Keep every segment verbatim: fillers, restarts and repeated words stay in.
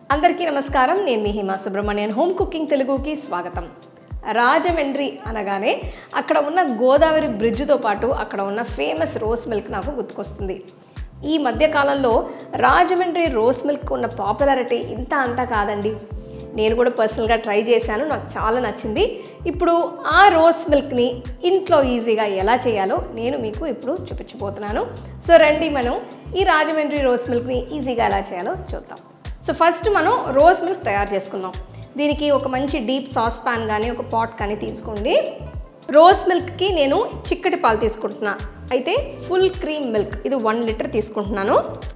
అందరికీ నమస్కారం. నేను మీ హిమా సుబ్రహ్మణ్యన్. హోమ్ కుకింగ్ తెలుగుకి స్వాగతం. రాజమండ్రి అనగానే అక్కడ ఉన్న గోదావరి బ్రిడ్జ్తో పాటు అక్కడ ఉన్న ఫేమస్ రోస్ మిల్క్ నాకు గుర్తుకొస్తుంది. ఈ మధ్యకాలంలో రాజమండ్రి రోస్ మిల్క్ ఉన్న పాపులారిటీ ఇంత అంతా కాదండి. నేను కూడా పర్సనల్గా ట్రై చేశాను, నాకు చాలా నచ్చింది. ఇప్పుడు ఆ రోస్ మిల్క్ని ఇంట్లో ఈజీగా ఎలా చేయాలో నేను మీకు ఇప్పుడు చూపించబోతున్నాను. సో రండి, మనం ఈ రాజమండ్రి రోస్ మిల్క్ని ఈజీగా ఎలా చేయాలో చూద్దాం. సో ఫస్ట్ మనం రోస్ మిల్క్ తయారు చేసుకుందాం. దీనికి ఒక మంచి డీప్ సాస్ పాన్ కానీ ఒక పాట్ కానీ తీసుకోండి. రోస్ మిల్క్కి నేను చిక్కటి పాలు తీసుకుంటున్నా, అయితే ఫుల్ క్రీమ్ మిల్క్ ఇది వన్ లీటర్ తీసుకుంటున్నాను.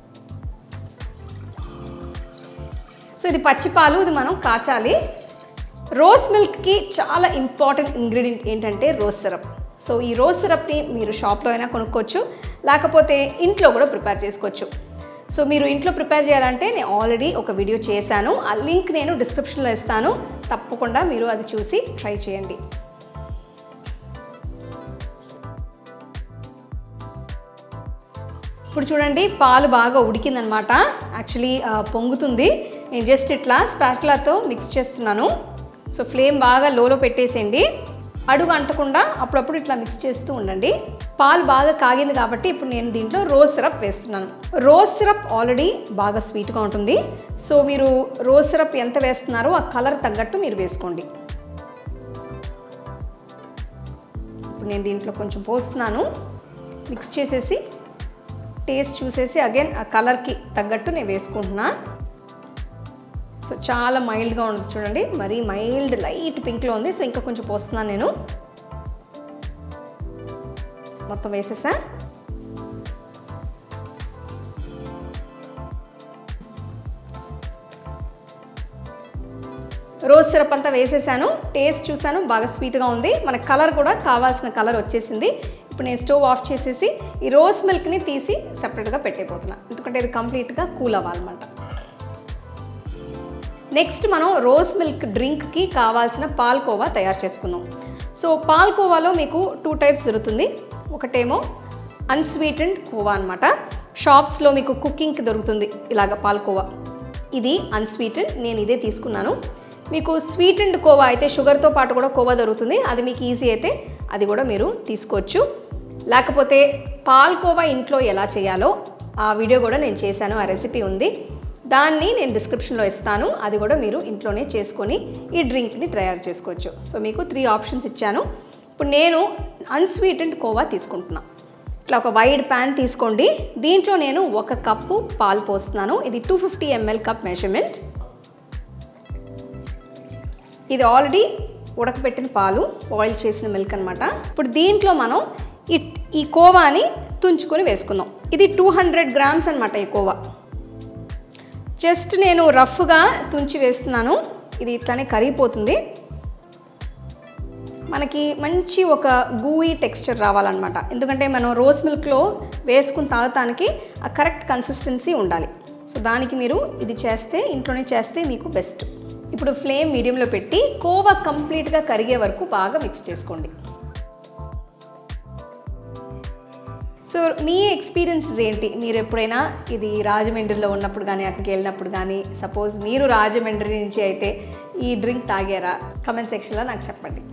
సో ఇది పచ్చి పాలు, ఇది మనం కాచాలి. రోస్ మిల్క్కి చాలా ఇంపార్టెంట్ ఇంగ్రీడియంట్ ఏంటంటే రోజ్ సిరప్. సో ఈ రోజ్ సిరప్ని మీరు షాప్లో అయినా కొనుక్కోవచ్చు, లేకపోతే ఇంట్లో కూడా ప్రిపేర్ చేసుకోవచ్చు. సో మీరు ఇంట్లో ప్రిపేర్ చేయాలంటే నేను ఆల్రెడీ ఒక వీడియో చేశాను, ఆ లింక్ నేను డిస్క్రిప్షన్లో ఇస్తాను, తప్పకుండా మీరు అది చూసి ట్రై చేయండి. ఇప్పుడు చూడండి, పాలు బాగా ఉడికిందనమాట. యాక్చువల్లీ పొంగుతుంది. నేను జస్ట్ ఇట్లా స్పాటులాతో మిక్స్ చేస్తున్నాను. సో ఫ్లేమ్ బాగా లోలో పెట్టేసేయండి, అడుగు అంటకుండా అప్పుడప్పుడు ఇట్లా మిక్స్ చేస్తూ ఉండండి. పాలు బాగా కాగింది కాబట్టి ఇప్పుడు నేను దీంట్లో రోజ్ సిరప్ వేస్తున్నాను. రోజ్ సిరప్ ఆల్రెడీ బాగా స్వీట్గా ఉంటుంది. సో మీరు రోజ్ సిరప్ ఎంత వేస్తున్నారో ఆ కలర్ తగ్గట్టు మీరు వేసుకోండి. ఇప్పుడు నేను దీంట్లో కొంచెం పోస్తున్నాను, మిక్స్ చేసేసి టేస్ట్ చూసేసి అగైన్ ఆ కలర్కి తగ్గట్టు నేను వేసుకుంటున్నా. సో చాలా మైల్డ్గా ఉంటుంది చూడండి, మరీ మైల్డ్ లైట్ పింక్లో ఉంది. సో ఇంకా కొంచెం పోస్తున్నాను నేను. మొత్తం వేసేసా. రోజ్ సిరప్ అంతా వేసేసాను, టేస్ట్ చూసాను, బాగా స్వీట్గా ఉంది. మన కలర్ కూడా కావాల్సిన కలర్ వచ్చేసింది. ఇప్పుడు నేను స్టవ్ ఆఫ్ చేసేసి ఈ రోజ్ మిల్క్ని తీసి సపరేట్గా పెట్టేపోతున్నా, ఎందుకంటే ఇది కంప్లీట్గా కూల్ అవ్వాలన్నమాట. నెక్స్ట్ మనం రోజ్ మిల్క్ డ్రింక్కి కావాల్సిన పాల్కోవా తయారు చేసుకుందాం. సో పాల్కోవాలో మీకు టూ టైప్స్ దొరుకుతుంది. ఒకటేమో అన్స్వీటెండ్ కోవా అనమాట. షాప్స్లో మీకు కుకింగ్కి దొరుకుతుంది ఇలాగ పాల్కోవా. ఇది అన్స్వీటెండ్, నేను ఇదే తీసుకున్నాను. మీకు స్వీటెండ్ కోవా అయితే షుగర్తో పాటు కూడా కోవా దొరుకుతుంది, అది మీకు ఈజీ అయితే అది కూడా మీరు తీసుకోవచ్చు. లేకపోతే పాల్కోవా ఇంట్లో ఎలా చేయాలో ఆ వీడియో కూడా నేను చేశాను, ఆ రెసిపీ ఉంది, దాన్ని నేను డిస్క్రిప్షన్లో ఇస్తాను. అది కూడా మీరు ఇంట్లోనే చేసుకొని ఈ డ్రింక్ని తయారు చేసుకోవచ్చు. సో మీకు త్రీ ఆప్షన్స్ ఇచ్చాను. ఇప్పుడు నేను అన్స్వీటెండ్ కోవా తీసుకుంటున్నాను. ఇట్లా ఒక వైడ్ ప్యాన్ తీసుకోండి. దీంట్లో నేను ఒక కప్పు పాలు పోస్తున్నాను. ఇది two fifty ml cup measurement. ఇది ఆల్రెడీ ఉడకబెట్టిన పాలు, బాయిల్ చేసిన మిల్క్ అనమాట. ఇప్పుడు దీంట్లో మనం ఈ ఈ కోవాని తుంచుకొని వేసుకుందాం. ఇది టూ హండ్రెడ్ గ్రామ్స్ అనమాట ఈ కోవా. జస్ట్ నేను రఫ్గా తుంచి వేస్తున్నాను, ఇది ఇట్లానే కరిగిపోతుంది. మనకి మంచి ఒక గూయి టెక్స్చర్ రావాలన్నమాట, ఎందుకంటే మనం రోజ్ మిల్క్లో వేసుకుని తాగటానికి ఆ కరెక్ట్ కన్సిస్టెన్సీ ఉండాలి. సో దానికి మీరు ఇది చేస్తే, ఇంట్లోనే చేస్తే మీకు బెస్ట్. ఇప్పుడు ఫ్లేమ్ మీడియంలో పెట్టి కోవా కంప్లీట్గా కరిగే వరకు బాగా మిక్స్ చేసుకోండి. సో మీ ఎక్స్పీరియన్సెస్ ఏంటి? మీరు ఎప్పుడైనా ఇది రాజమండ్రిలో ఉన్నప్పుడు కానీ అక్కడికి వెళ్ళినప్పుడు కానీ, సపోజ్ మీరు రాజమండ్రి నుంచి అయితే ఈ డ్రింక్ తాగారా? కమెంట్ సెక్షన్లో నాకు చెప్పండి.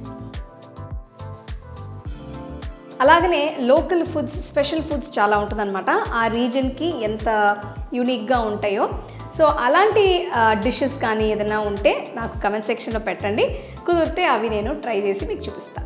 అలాగనే లోకల్ ఫుడ్స్, స్పెషల్ ఫుడ్స్ చాలా ఉంటుందన్నమాట. ఆ రీజన్కి ఎంత యూనిక్గా ఉంటాయో, సో అలాంటి డిషెస్ కానీ ఏదైనా ఉంటే నాకు కమెంట్ సెక్షన్లో పెట్టండి. కుదిరితే అవి నేను ట్రై చేసి మీకు చూపిస్తాను.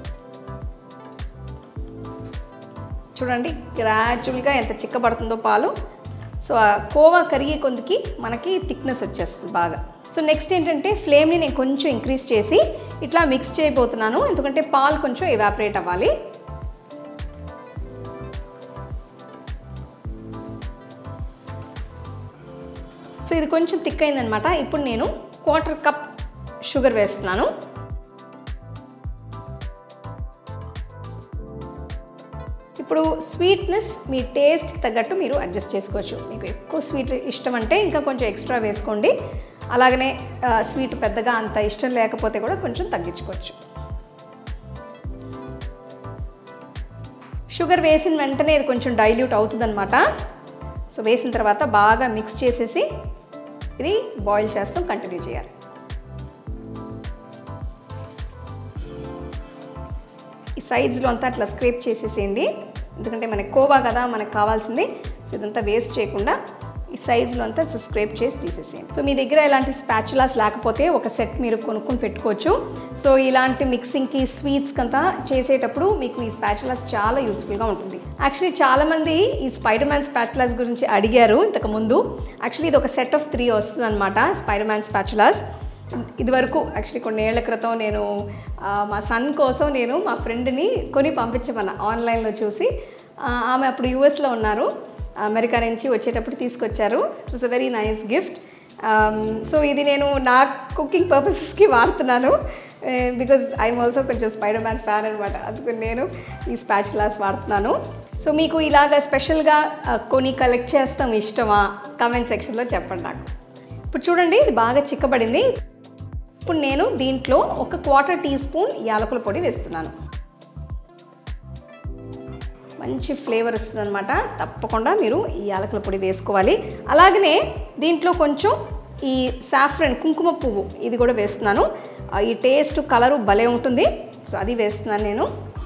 చూడండి, గ్రాడ్యువల్గా ఎంత చిక్కబడుతుందో పాలు. సో ఆ కోవా కరిగే కొందికి మనకి థిక్నెస్ వచ్చేస్తుంది బాగా. సో నెక్స్ట్ ఏంటంటే ఫ్లేమ్ని నేను కొంచెం ఇంక్రీజ్ చేసి ఇట్లా మిక్స్ చేయబోతున్నాను, ఎందుకంటే పాలు కొంచెం ఎవాపరేట్ అవ్వాలి. సో ఇది కొంచెం థిక్ అయిందనమాట. ఇప్పుడు నేను క్వార్టర్ కప్ షుగర్ వేస్తున్నాను. ఇప్పుడు స్వీట్నెస్ మీ టేస్ట్కి తగ్గట్టు మీరు అడ్జస్ట్ చేసుకోవచ్చు. మీకు ఎక్కువ స్వీట్ ఇష్టం అంటే ఇంకా కొంచెం ఎక్స్ట్రా వేసుకోండి. అలాగనే స్వీట్ పెద్దగా అంత ఇష్టం లేకపోతే కూడా కొంచెం తగ్గించుకోవచ్చు. షుగర్ వేసిన వెంటనే ఇది కొంచెం డైల్యూట్ అవుతుందన్నమాట. సో వేసిన తర్వాత బాగా మిక్స్ చేసేసి ఇది బాయిల్ చేస్తాం, కంటిన్యూ చేయాలి. ఈ సైడ్స్లో అంతా అట్లా స్క్రేప్ చేసేసేయండి, ఎందుకంటే మనకి కోవా కదా మనకు కావాల్సింది. సో ఇదంతా వేస్ట్ చేయకుండా ఈ సైడ్స్లో అంతా స్క్రేప్ చేసి తీసేసేయండి. సో మీ దగ్గర ఇలాంటి స్పాచులాస్ లేకపోతే ఒక సెట్ మీరు కొనుక్కొని పెట్టుకోవచ్చు. సో ఇలాంటి మిక్సింగ్కి స్వీట్స్కి అంతా చేసేటప్పుడు మీకు ఈ స్పాచులాస్ చాలా యూస్ఫుల్గా ఉంటుంది. యాక్చువల్లీ చాలామంది ఈ స్పైడర్ మ్యాన్ స్పాచులాస్ గురించి అడిగారు ఇంతకుముందు. యాక్చువల్లీ ఇది ఒక సెట్ ఆఫ్ త్రీ వస్తుంది అనమాట స్పైడర్ మ్యాన్ స్పాచులాస్. ఇది వరకు యాక్చువల్లీ కొన్ని ఏళ్ల క్రితం నేను మా సన్ కోసం నేను మా ఫ్రెండ్ని కొని పంపించమన్నా ఆన్లైన్లో చూసి. ఆమె అప్పుడు యూఎస్లో ఉన్నారు, అమెరికా నుంచి వచ్చేటప్పుడు తీసుకొచ్చారు. It was a very nice gift. So ఇది నేను నా కుకింగ్ పర్పసెస్కి వాడుతున్నాను, బికాజ్ ఐఎమ్ ఆల్సో కొంచెం స్పైడర్ మ్యాన్ ఫ్యాన్ అనమాట. అందుకని నేను ఈ స్పాచులాస్ వాడుతున్నాను. సో మీకు ఇలాగ స్పెషల్గా కొని కలెక్ట్ చేస్తాం ఇష్టమా? కామెంట్ సెక్షన్లో చెప్పండి నాకు. ఇప్పుడు చూడండి ఇది బాగా చిక్కబడింది. ఇప్పుడు నేను దీంట్లో ఒక క్వార్టర్ టీ స్పూన్ యాలకుల పొడి వేస్తున్నాను. మంచి ఫ్లేవర్ వస్తుంది అనమాట. తప్పకుండా మీరు ఈ యాలకుల పొడి వేసుకోవాలి. అలాగనే దీంట్లో కొంచెం ఈ సాఫ్రన్ కుంకుమ పువ్వు ఇది కూడా వేస్తున్నాను. ఈ టేస్ట్ కలరు భలే ఉంటుంది. సో అది వేస్తున్నాను నేను.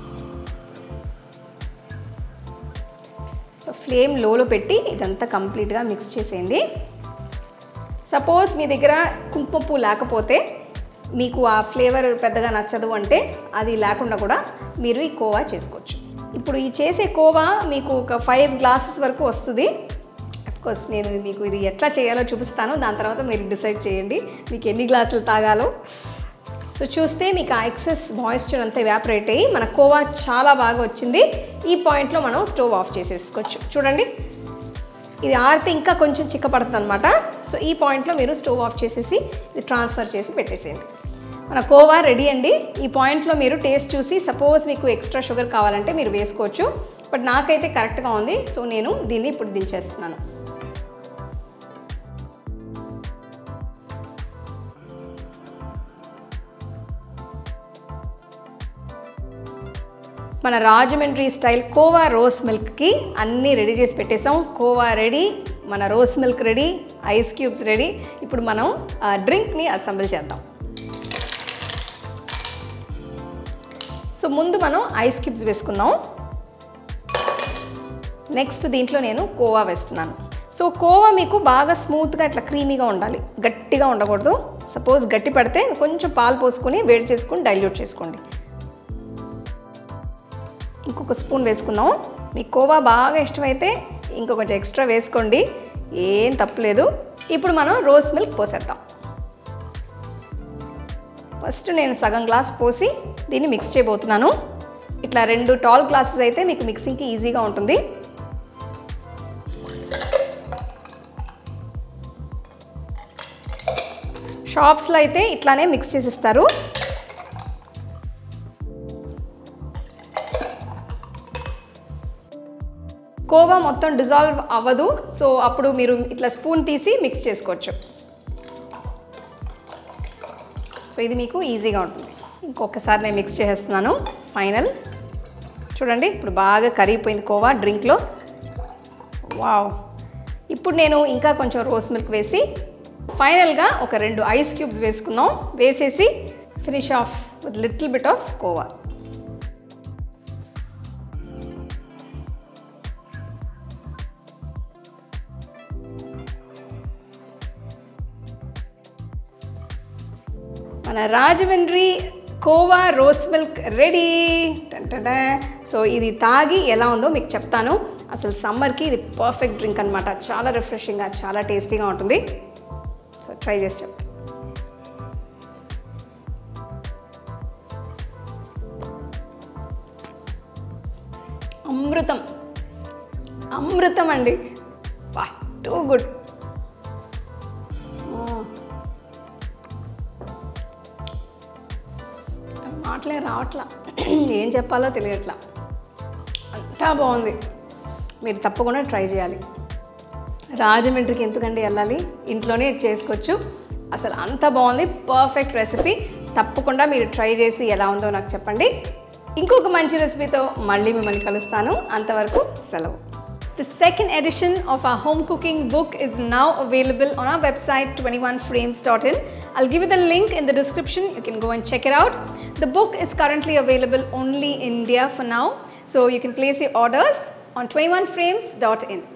సో ఫ్లేమ్ లోలో పెట్టి ఇదంతా కంప్లీట్గా మిక్స్ చేసేయండి. సపోజ్ మీ దగ్గర కుంకుమ పువ్వు లేకపోతే, మీకు ఆ ఫ్లేవర్ పెద్దగా నచ్చదు అంటే అది లేకుండా కూడా మీరు ఈ కోవా చేసుకోవచ్చు. ఇప్పుడు ఈ చేసే కోవా మీకు ఒక ఫైవ్ గ్లాసెస్ వరకు వస్తుంది. అఫ్కోర్స్ నేను మీకు ఇది ఎట్లా చేయాలో చూపిస్తాను, దాని తర్వాత మీరు డిసైడ్ చేయండి మీకు ఎన్ని గ్లాసులు తాగాలో. సో చూస్తే మీకు ఆ ఎక్సెస్ మాయిశ్చర్ అంతా ఎవాపరేట్ అయ్యి మన కోవా చాలా బాగా వచ్చింది. ఈ పాయింట్లో మనం స్టవ్ ఆఫ్ చేసేసుకోవచ్చు. చూడండి ఇది ఆరితే ఇంకా కొంచెం చిక్కపడుతుంది అనమాట. సో ఈ పాయింట్లో మీరు స్టవ్ ఆఫ్ చేసేసి ఇది ట్రాన్స్ఫర్ చేసి పెట్టేసేయండి. మన కోవా రెడీ అండి. ఈ పాయింట్లో మీరు టేస్ట్ చూసి సపోజ్ మీకు ఎక్స్ట్రా షుగర్ కావాలంటే మీరు వేసుకోవచ్చు, బట్ నాకైతే కరెక్ట్గా ఉంది. సో నేను దీన్ని ఇప్పుడు దించేస్తున్నాను. మన రాజమండ్రి స్టైల్ కోవా రోస్ మిల్క్కి అన్నీ రెడీ చేసి పెట్టేసాం. కోవా రెడీ, మన rose milk ready, ice cubes ready. ఇప్పుడు మనం ఆ డ్రింక్ని అసెంబుల్ చేద్దాం. సో ముందు మనం ఐస్ క్యూబ్స్ వేసుకుందాం. నెక్స్ట్ దీంట్లో నేను కోవా వేస్తున్నాను. సో కోవా మీకు బాగా స్మూత్గా ఇట్లా క్రీమీగా ఉండాలి, గట్టిగా ఉండకూడదు. సపోజ్ గట్టి పడితే కొంచెం పాలు పోసుకొని వేడి చేసుకొని డైల్యూట్ చేసుకోండి. ఇంకొక స్పూన్ వేసుకుందాం. మీకు కోవా బాగా ఇష్టమైతే ఇంకొక కొంచెం ఎక్స్ట్రా వేసుకోండి, ఏం తప్పలేదు. ఇప్పుడు మనం రోస్ మిల్క్ పోసేద్దాం. ఫస్ట్ నేను సగం గ్లాస్ పోసి దీన్ని మిక్స్ చేయబోతున్నాను. ఇట్లా రెండు టాల్ గ్లాసెస్ అయితే మీకు మిక్సింగ్కి ఈజీగా ఉంటుంది. షాప్స్లో అయితే ఇట్లానే మిక్స్ చేసిస్తారు. కోవా మొత్తం డిజాల్వ్ అవ్వదు, సో అప్పుడు మీరు ఇట్లా స్పూన్ తీసి మిక్స్ చేసుకోవచ్చు. సో ఇది మీకు ఈజీగా ఉంటుంది. ఇంకొకసారి నేను మిక్స్ చేసేస్తున్నాను. ఫైనల్ చూడండి ఇప్పుడు బాగా కరిగిపోయింది కోవా డ్రింక్లో. వావ్. ఇప్పుడు నేను ఇంకా కొంచెం రోస్ మిల్క్ వేసి ఫైనల్గా ఒక రెండు ఐస్ క్యూబ్స్ వేసుకుందాం. వేసేసి finish off with little bit of khoa. మన Rajahmundry khoa rose milk ready. టంటడా. సో ఇది తాగి ఎలా ఉందో మీకు చెప్తాను. అసలు సమ్మర్కి ఇది పర్ఫెక్ట్ డ్రింక్ అనమాట. చాలా రిఫ్రెషింగ్గా, చాలా టేస్టీగా ఉంటుంది. సో ట్రై చేసి చెప్తాను. అమృతం అమృతం అండి. వా, టూ గుడ్. మాటలే రావట్లా, ఏం చెప్పాలో తెలియట్లా, అంతా బాగుంది. మీరు తప్పకుండా ట్రై చేయాలి. రాజమండ్రికి ఎందుకండి వెళ్ళాలి, ఇంట్లోనే చేసుకోవచ్చు. అసలు అంత బాగుంది, పర్ఫెక్ట్ రెసిపీ. తప్పకుండా మీరు ట్రై చేసి ఎలా ఉందో నాకు చెప్పండి. ఇంకొక మంచి రెసిపీతో మళ్ళీ మిమ్మల్ని కలుస్తాను. అంతవరకు సెలవు. The second edition of our home cooking book is now available on our website twenty-one frames dot in. I'll give you the link in the description. You can go and check it out. The book is currently available only in India for now, so you can place your orders on twenty-one frames dot in.